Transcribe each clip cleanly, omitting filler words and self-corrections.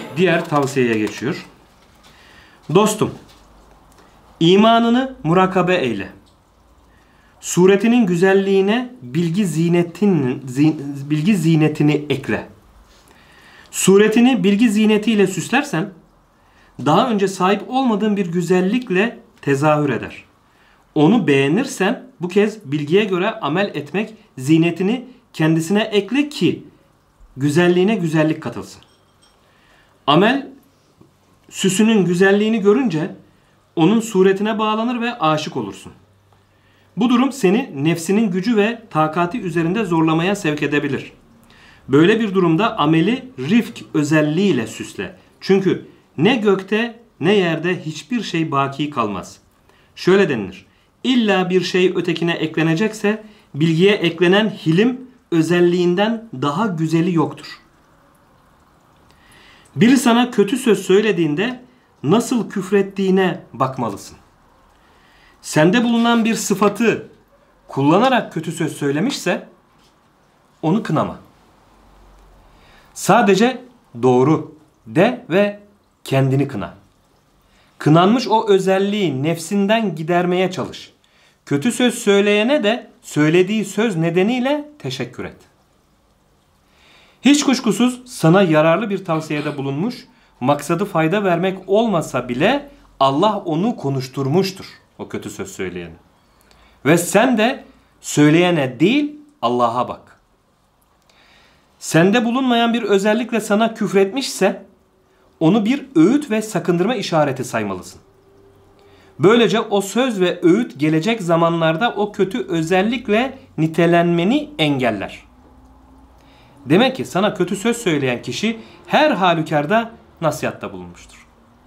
diğer tavsiyeye geçiyor. Dostum, imanını murakabe eyle. Suretinin güzelliğine bilgi zinetini ekle. Suretini bilgi zinetiyle süslersen, daha önce sahip olmadığın bir güzellikle tezahür eder. Onu beğenirsen bu kez bilgiye göre amel etmek zinetini kendisine ekle ki güzelliğine güzellik katılsın. Amel süsünün güzelliğini görünce onun suretine bağlanır ve aşık olursun. Bu durum seni nefsinin gücü ve takati üzerinde zorlamaya sevk edebilir. Böyle bir durumda ameli rifk özelliğiyle süsle. Çünkü ne gökte ne yerde hiçbir şey baki kalmaz. Şöyle denilir: İlla bir şey ötekine eklenecekse bilgiye eklenen hilim özelliğinden daha güzeli yoktur. Biri sana kötü söz söylediğinde nasıl küfrettiğine bakmalısın. Sende bulunan bir sıfatı kullanarak kötü söz söylemişse onu kınama. Sadece doğru de ve kendini kına. Kınanmış o özelliği nefsinden gidermeye çalış. Kötü söz söyleyene de söylediği söz nedeniyle teşekkür et. Hiç kuşkusuz sana yararlı bir tavsiyede bulunmuş, maksadı fayda vermek olmasa bile Allah onu konuşturmuştur, o kötü söz söyleyeni. Ve sen de söyleyene değil Allah'a bak. Sende bulunmayan bir özellikle sana küfretmişse onu bir öğüt ve sakındırma işareti saymalısın. Böylece o söz ve öğüt gelecek zamanlarda o kötü özellikle nitelenmeni engeller. Demek ki sana kötü söz söyleyen kişi her halükarda nasihatta bulunmuştur.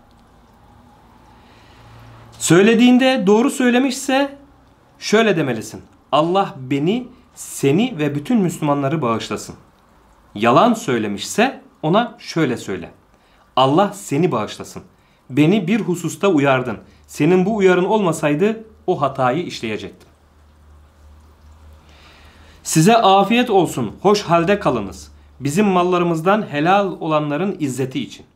Söylediğinde doğru söylemişse şöyle demelisin: Allah beni, seni ve bütün Müslümanları bağışlasın. Yalan söylemişse ona şöyle söyle: Allah seni bağışlasın. Beni bir hususta uyardın. Senin bu uyarın olmasaydı o hatayı işleyecektim. Size afiyet olsun, hoş halde kalınız. Bizim mallarımızdan helal olanların izzeti için.